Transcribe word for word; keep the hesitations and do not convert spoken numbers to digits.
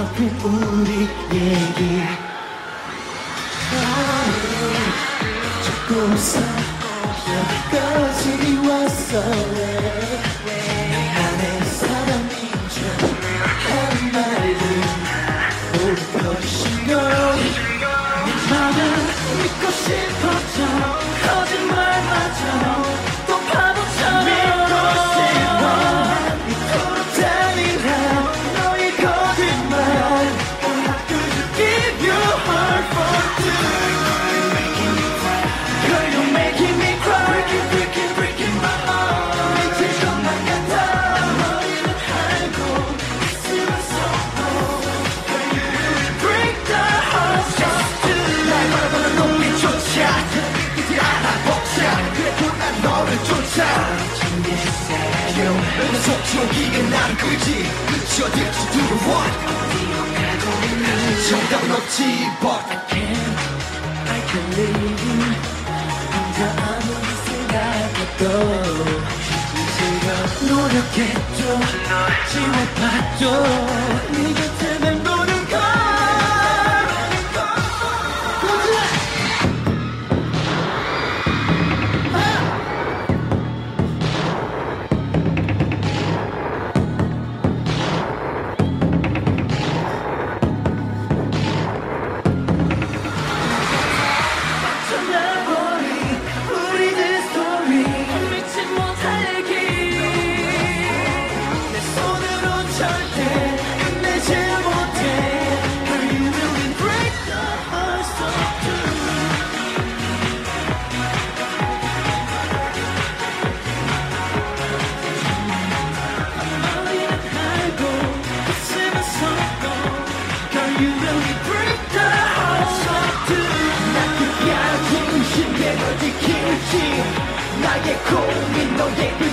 하필 우리 얘기 조금씩 여기까지 왔어 내 안에 사람인 줄 하는 말들 모두 거짓인 걸 네 맘을 믿고 싶었죠 거짓말마저 또 바보처럼 믿고 싶어 이토록 잔인한 너의 거짓말 How could you give your heart for two Girl you're making me cry Breaking breaking breaking my heart 미칠 것만 같아 머리는 하고 가슴은 썩고 Girl you really break the heart so two 날 바라보는 눈빛조차 이제 알아보자 그래도 난 너를 쫓아 내 속촉이가 나를 끌지 끝이 어딜지 두려워 정답은 없지 but I can't I can't leave 혼자 아무리 생각해도 이제야 노력해도 지워봐도 네 곁에 맴도는 걸 나의 고민 너의